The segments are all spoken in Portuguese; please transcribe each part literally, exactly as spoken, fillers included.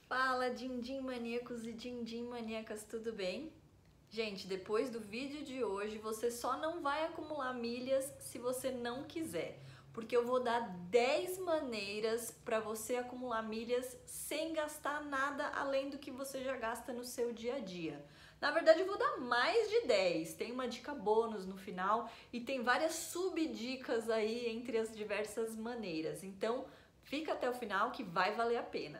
Fala, din-din maníacos e din-din maníacas, tudo bem? Gente, depois do vídeo de hoje, você só não vai acumular milhas se você não quiser, porque eu vou dar dez maneiras para você acumular milhas sem gastar nada além do que você já gasta no seu dia a dia. Na verdade, eu vou dar mais de dez, tem uma dica bônus no final e tem várias subdicas aí entre as diversas maneiras, então fica até o final que vai valer a pena.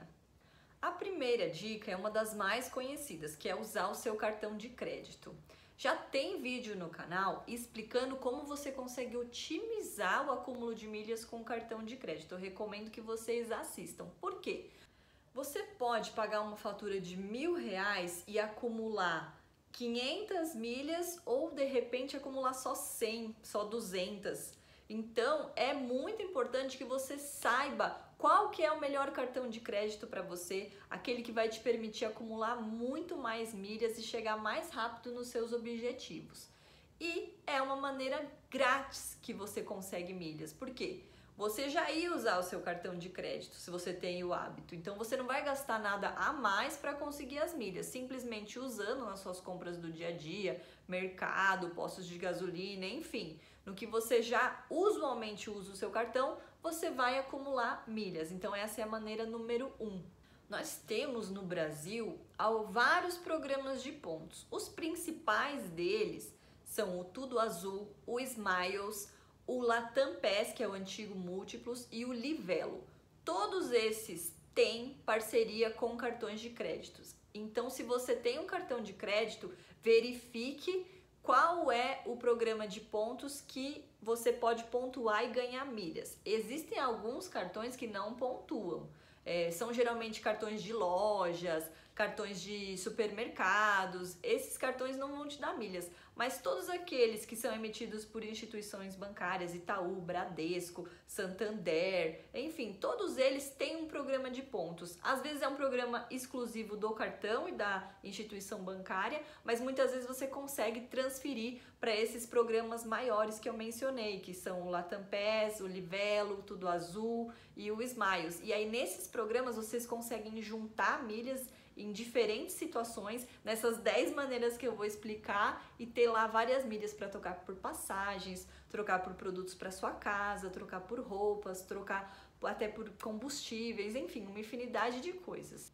A primeira dica é uma das mais conhecidas, que é usar o seu cartão de crédito. Já tem vídeo no canal explicando como você consegue otimizar o acúmulo de milhas com o cartão de crédito. Eu recomendo que vocês assistam. Por quê? Você pode pagar uma fatura de mil reais e acumular quinhentas milhas ou de repente acumular só cem, só duzentas. Então é muito importante que você saiba qual que é o melhor cartão de crédito para você, aquele que vai te permitir acumular muito mais milhas e chegar mais rápido nos seus objetivos. E é uma maneira grátis que você consegue milhas. Por quê? Você já ia usar o seu cartão de crédito, se você tem o hábito. Então você não vai gastar nada a mais para conseguir as milhas, simplesmente usando nas suas compras do dia a dia, mercado, postos de gasolina, enfim. No que você já usualmente usa o seu cartão, você vai acumular milhas. Então essa é a maneira número um. Nós temos no Brasil vários programas de pontos. Os principais deles são o Tudo Azul, o Smiles, o Latam Pass, que é o antigo Múltiplos, e o Livelo. Todos esses têm parceria com cartões de créditos. Então, se você tem um cartão de crédito, verifique qual é o programa de pontos que você pode pontuar e ganhar milhas. Existem alguns cartões que não pontuam. É, são geralmente cartões de lojas, cartões de supermercados. Esses cartões não vão te dar milhas, mas todos aqueles que são emitidos por instituições bancárias, Itaú, Bradesco, Santander, enfim, todos eles têm um programa de pontos. Às vezes é um programa exclusivo do cartão e da instituição bancária, mas muitas vezes você consegue transferir para esses programas maiores que eu mencionei, que são o Latam Pass, o Livelo, o Tudo Azul e o Smiles. E aí nesses programas vocês conseguem juntar milhas em diferentes situações, nessas dez maneiras que eu vou explicar, e ter lá várias milhas para trocar por passagens, trocar por produtos para sua casa, trocar por roupas, trocar até por combustíveis, enfim, uma infinidade de coisas.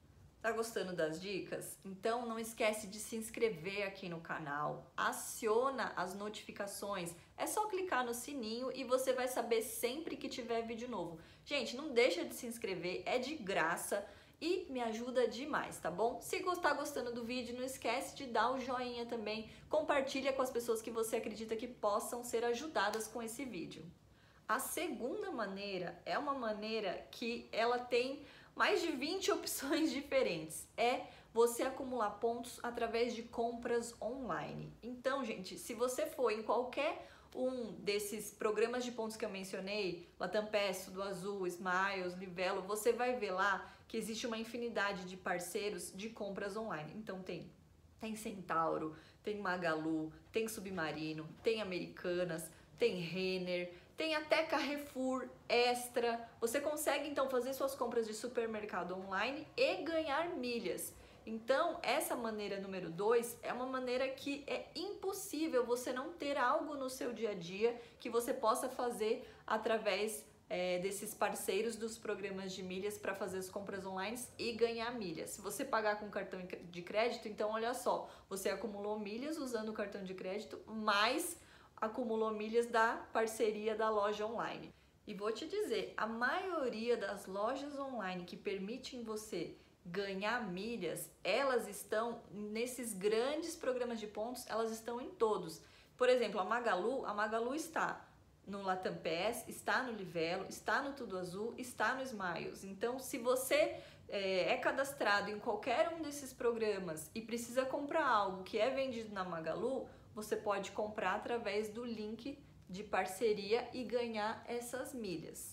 Tá gostando das dicas? Então não esquece de se inscrever aqui no canal, aciona as notificações, é só clicar no sininho e você vai saber sempre que tiver vídeo novo. Gente, não deixa de se inscrever, é de graça e me ajuda demais, tá bom? Se está gostando do vídeo, não esquece de dar o joinha também, compartilha com as pessoas que você acredita que possam ser ajudadas com esse vídeo. A segunda maneira é uma maneira que ela tem mais de vinte opções diferentes. É você acumular pontos através de compras online. Então, gente, se você for em qualquer um desses programas de pontos que eu mencionei, Latam Pass, Tudo Azul, Smiles, Livelo, você vai ver lá que existe uma infinidade de parceiros de compras online. Então tem, tem Centauro, tem Magalu, tem Submarino, tem Americanas, tem Renner, tem até Carrefour, Extra. Você consegue então fazer suas compras de supermercado online e ganhar milhas. Então, essa maneira número dois é uma maneira que é impossível você não ter algo no seu dia a dia que você possa fazer através é, desses parceiros dos programas de milhas para fazer as compras online e ganhar milhas. Se você pagar com cartão de crédito, então olha só, você acumulou milhas usando o cartão de crédito, mais acumulou milhas da parceria da loja online. E vou te dizer, a maioria das lojas online que permitem você ganhar milhas, elas estão nesses grandes programas de pontos, elas estão em todos. Por exemplo, a Magalu, a Magalu está no Latam Pass, está no Livelo, está no Tudo Azul, está no Smiles. Então, se você é, é cadastrado em qualquer um desses programas e precisa comprar algo que é vendido na Magalu, você pode comprar através do link de parceria e ganhar essas milhas.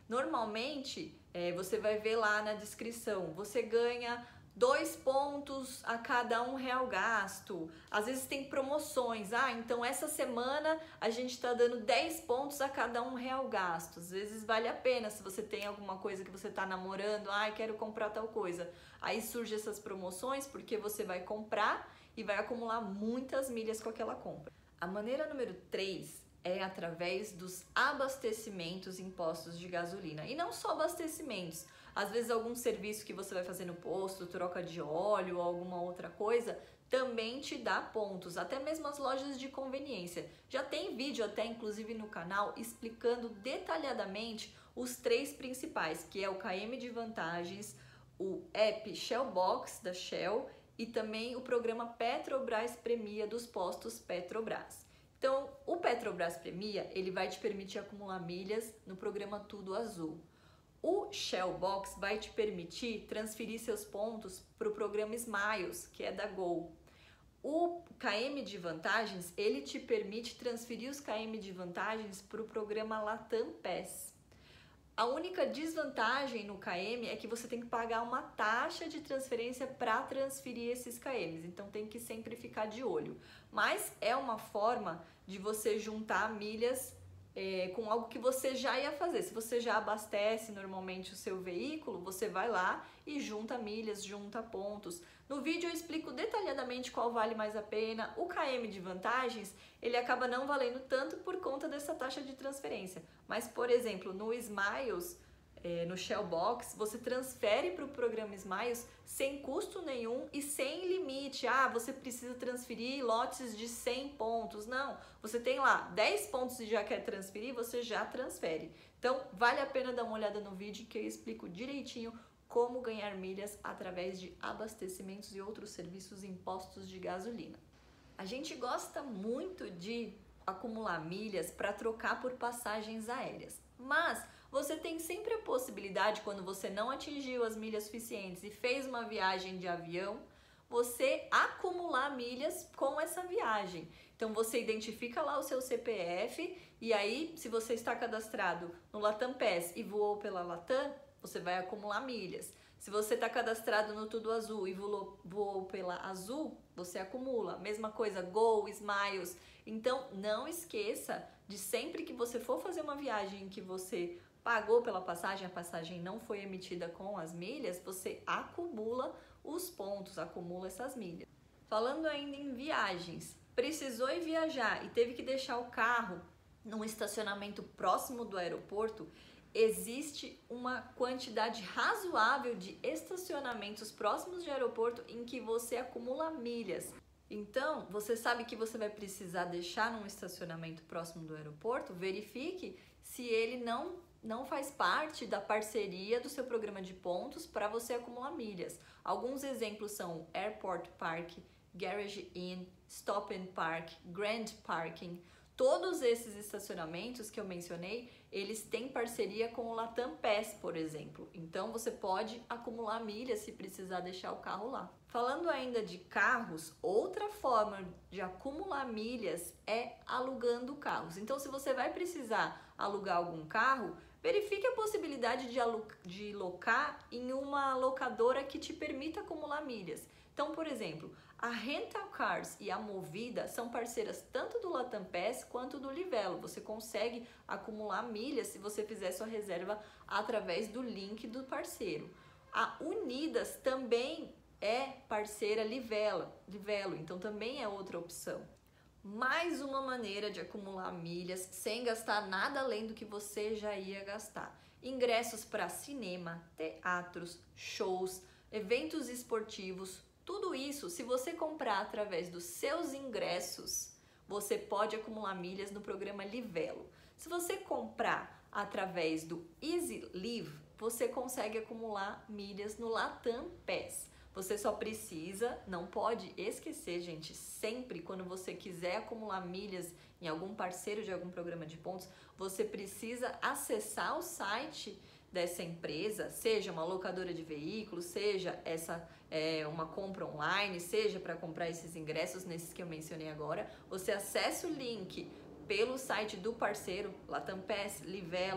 Normalmente, é, você vai ver lá na descrição, você ganha dois pontos a cada um real gasto. Às vezes tem promoções. Ah, então essa semana a gente está dando dez pontos a cada um real gasto. Às vezes vale a pena se você tem alguma coisa que você está namorando. Ah, quero comprar tal coisa. Aí surgem essas promoções porque você vai comprar e vai acumular muitas milhas com aquela compra. A maneira número três é através dos abastecimentos em postos de gasolina. E não só abastecimentos. Às vezes algum serviço que você vai fazer no posto, troca de óleo ou alguma outra coisa, também te dá pontos, até mesmo as lojas de conveniência. Já tem vídeo até inclusive no canal explicando detalhadamente os três principais, que é o K M de vantagens, o app Shell Box da Shell e também o programa Petrobras Premia dos postos Petrobras. Então, o Petrobras Premia, ele vai te permitir acumular milhas no programa Tudo Azul. O Shell Box vai te permitir transferir seus pontos para o programa Smiles, que é da Gol. O K M de vantagens, ele te permite transferir os K M de vantagens para o programa Latam Pass. A única desvantagem no K M é que você tem que pagar uma taxa de transferência para transferir esses K Ms, então tem que sempre ficar de olho. Mas é uma forma de você juntar milhas É, com algo que você já ia fazer. Se você já abastece normalmente o seu veículo, você vai lá e junta milhas, junta pontos. No vídeo eu explico detalhadamente qual vale mais a pena. O K M de vantagens, ele acaba não valendo tanto por conta dessa taxa de transferência. Mas, por exemplo, no Smiles, é, no Shell Box, você transfere para o programa Smiles sem custo nenhum e sem limite. Ah, você precisa transferir lotes de cem pontos. Não, você tem lá dez pontos e já quer transferir, você já transfere. Então, vale a pena dar uma olhada no vídeo que eu explico direitinho como ganhar milhas através de abastecimentos e outros serviços em postos de gasolina. A gente gosta muito de acumular milhas para trocar por passagens aéreas, mas você tem sempre a possibilidade, quando você não atingiu as milhas suficientes e fez uma viagem de avião, você acumular milhas com essa viagem. Então você identifica lá o seu C P F e aí, se você está cadastrado no Latam Pass e voou pela Latam, você vai acumular milhas. Se você está cadastrado no Tudo Azul e voou, voou pela Azul, você acumula. Mesma coisa, Gol, Smiles. Então não esqueça de sempre que você for fazer uma viagem que você pagou pela passagem, a passagem não foi emitida com as milhas, você acumula os pontos, acumula essas milhas. Falando ainda em viagens, precisou ir viajar e teve que deixar o carro num estacionamento próximo do aeroporto, existe uma quantidade razoável de estacionamentos próximos de aeroporto em que você acumula milhas. Então, você sabe que você vai precisar deixar num estacionamento próximo do aeroporto, verifique se ele não, não faz parte da parceria do seu programa de pontos para você acumular milhas. Alguns exemplos são Airport Park, Garage Inn, Stop and Park, Grand Parking. Todos esses estacionamentos que eu mencionei, eles têm parceria com o Latam Pass, por exemplo. Então você pode acumular milhas se precisar deixar o carro lá. Falando ainda de carros, outra forma de acumular milhas é alugando carros. Então se você vai precisar alugar algum carro, verifique a possibilidade de, alu- de locar em uma locadora que te permita acumular milhas. Então, por exemplo, a Rental Cars e a Movida são parceiras tanto do Latam Pass quanto do Livelo. Você consegue acumular milhas se você fizer sua reserva através do link do parceiro. A Unidas também é parceira Livelo, Livelo, então também é outra opção. Mais uma maneira de acumular milhas sem gastar nada além do que você já ia gastar. Ingressos para cinema, teatros, shows, eventos esportivos. Tudo isso, se você comprar através dos seus ingressos, você pode acumular milhas no programa Livelo. Se você comprar através do Easy Live, você consegue acumular milhas no Latam Pass. Você só precisa, não pode esquecer, gente, sempre quando você quiser acumular milhas em algum parceiro de algum programa de pontos, você precisa acessar o site dessa empresa, seja uma locadora de veículos, seja essa é, uma compra online, seja para comprar esses ingressos, nesses que eu mencionei agora, você acessa o link pelo site do parceiro, Latam Pass, Livelo,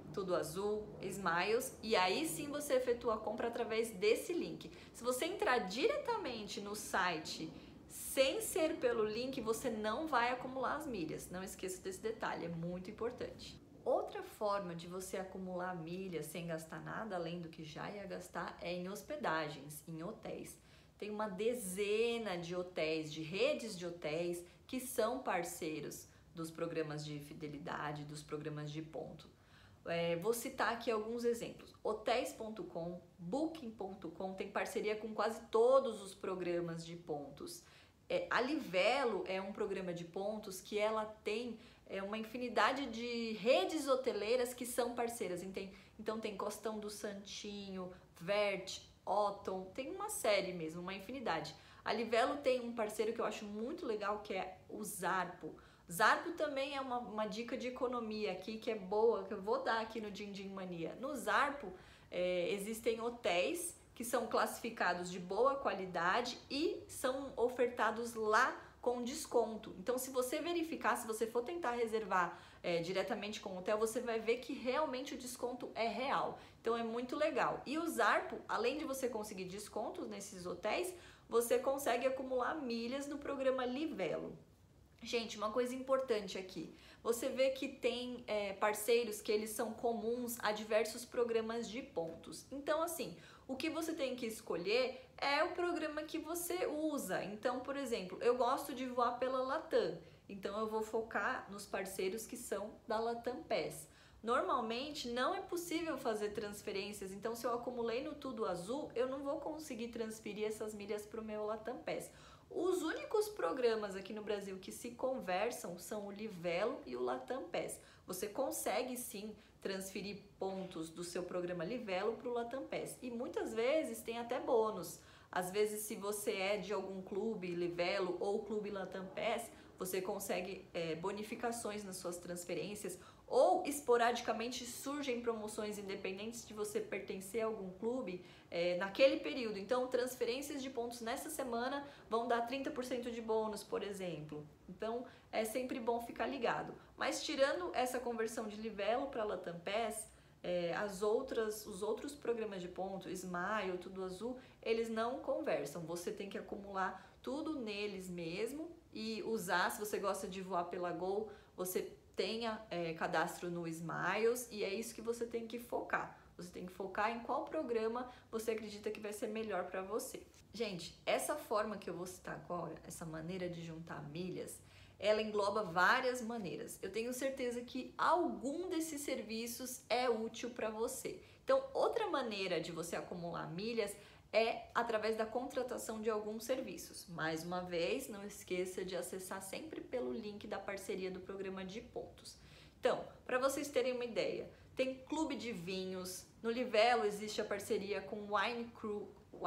Tudo Azul, Smiles, e aí sim você efetua a compra através desse link. Se você entrar diretamente no site sem ser pelo link, você não vai acumular as milhas. Não esqueça desse detalhe, é muito importante. Outra forma de você acumular milhas sem gastar nada, além do que já ia gastar, é em hospedagens, em hotéis. Tem uma dezena de hotéis, de redes de hotéis, que são parceiros dos programas de fidelidade, dos programas de ponto. É, vou citar aqui alguns exemplos. Hotels ponto com, Booking ponto com tem parceria com quase todos os programas de pontos. É, a Livelo é um programa de pontos que ela tem é, uma infinidade de redes hoteleiras que são parceiras. Então, então tem Costão do Santinho, Vert, Otton, tem uma série mesmo, uma infinidade. A Livelo tem um parceiro que eu acho muito legal, que é o Zarpo. Zarpo também é uma, uma dica de economia aqui que é boa, que eu vou dar aqui no Din Din Mania. No Zarpo é, existem hotéis que são classificados de boa qualidade e são ofertados lá com desconto. Então, se você verificar, se você for tentar reservar é, diretamente com o hotel, você vai ver que realmente o desconto é real. Então, é muito legal. E o Zarpo, além de você conseguir descontos nesses hotéis, você consegue acumular milhas no programa Livelo. Gente, uma coisa importante aqui, você vê que tem é, parceiros que eles são comuns a diversos programas de pontos. Então, assim, o que você tem que escolher é o programa que você usa. Então, por exemplo, eu gosto de voar pela Latam, então eu vou focar nos parceiros que são da Latam Pass. Normalmente não é possível fazer transferências, então se eu acumulei no Tudo Azul, eu não vou conseguir transferir essas milhas para o meu Latam Pass. Os únicos programas aqui no Brasil que se conversam são o Livelo e o Latam Pass. Você consegue sim transferir pontos do seu programa Livelo para o Latam Pass e muitas vezes tem até bônus. Às vezes, se você é de algum clube Livelo ou clube Latam Pass, você consegue é, bonificações nas suas transferências ou esporadicamente surgem promoções independentes de você pertencer a algum clube é, naquele período. Então, transferências de pontos nessa semana vão dar trinta por cento de bônus, por exemplo. Então, é sempre bom ficar ligado. Mas tirando essa conversão de Livelo para Latam Pass, é, as outras, os outros programas de pontos, Smile, Tudo Azul, eles não conversam. Você tem que acumular tudo neles mesmo e usar. Se você gosta de voar pela Gol, você tenha é, cadastro no Smiles e é isso que você tem que focar. Você tem que focar em qual programa você acredita que vai ser melhor para você. Gente, essa forma que eu vou citar agora, essa maneira de juntar milhas, ela engloba várias maneiras. Eu tenho certeza que algum desses serviços é útil para você. Então, outra maneira de você acumular milhas é através da contratação de alguns serviços. Mais uma vez, não esqueça de acessar sempre pelo link da parceria do programa de pontos. Então, para vocês terem uma ideia, tem clube de vinhos, no Livelo existe a parceria com Wine Crew,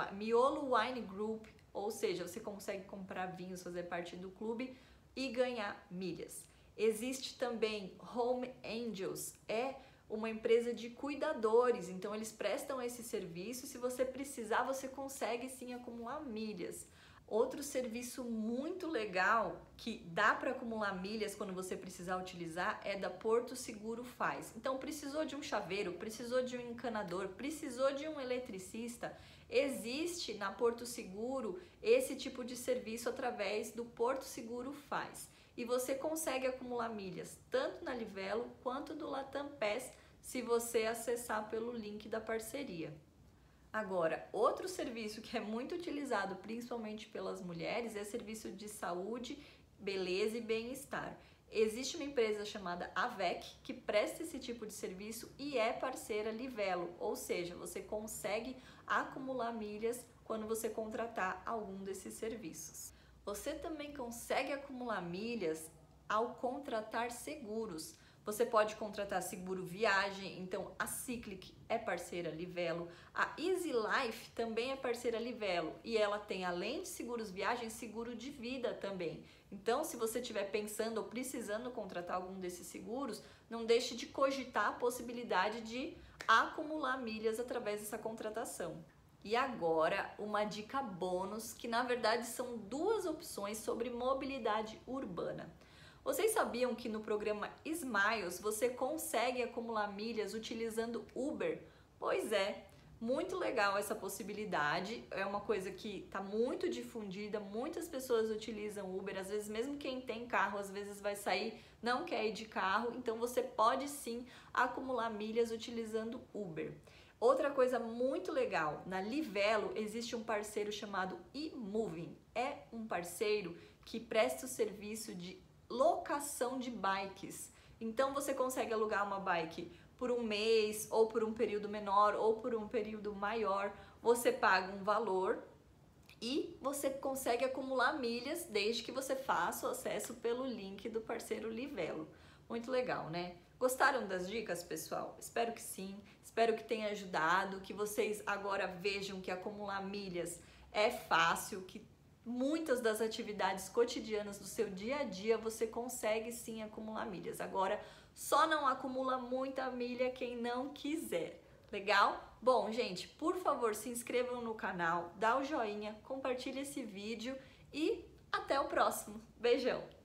Miolo Wine Group, ou seja, você consegue comprar vinhos, fazer parte do clube e ganhar milhas. Existe também Home Angels, é uma empresa de cuidadores, então eles prestam esse serviço. Se você precisar, você consegue sim acumular milhas. Outro serviço muito legal que dá para acumular milhas quando você precisar utilizar é da Porto Seguro Faz. Então, precisou de um chaveiro, precisou de um encanador, precisou de um eletricista, existe na Porto Seguro esse tipo de serviço através do Porto Seguro Faz. E você consegue acumular milhas tanto na Livelo quanto do Latam Pass se você acessar pelo link da parceria. Agora, outro serviço que é muito utilizado principalmente pelas mulheres é serviço de saúde, beleza e bem-estar. Existe uma empresa chamada Avec que presta esse tipo de serviço e é parceira Livelo, ou seja, você consegue acumular milhas quando você contratar algum desses serviços. Você também consegue acumular milhas ao contratar seguros. Você pode contratar seguro viagem, então a Cyclic é parceira Livelo, a Easy Life também é parceira Livelo e ela tem, além de seguros viagem, seguro de vida também. Então, se você estiver pensando ou precisando contratar algum desses seguros, não deixe de cogitar a possibilidade de acumular milhas através dessa contratação. E agora, uma dica bônus, que na verdade são duas opções sobre mobilidade urbana. Vocês sabiam que no programa Smiles você consegue acumular milhas utilizando Uber? Pois é, muito legal essa possibilidade, é uma coisa que está muito difundida, muitas pessoas utilizam Uber, às vezes mesmo quem tem carro, às vezes vai sair, não quer ir de carro, então você pode sim acumular milhas utilizando Uber. Outra coisa muito legal, na Livelo existe um parceiro chamado eMoving, é um parceiro que presta o serviço de locação de bikes, então você consegue alugar uma bike por um mês, ou por um período menor, ou por um período maior, você paga um valor e você consegue acumular milhas desde que você faça o acesso pelo link do parceiro Livelo. Muito legal, né? Gostaram das dicas, pessoal? Espero que sim, espero que tenha ajudado, que vocês agora vejam que acumular milhas é fácil, que muitas das atividades cotidianas do seu dia a dia você consegue sim acumular milhas. Agora, só não acumula muita milha quem não quiser. Legal? Bom, gente, por favor, se inscrevam no canal, dá o joinha, compartilhe esse vídeo e até o próximo. Beijão!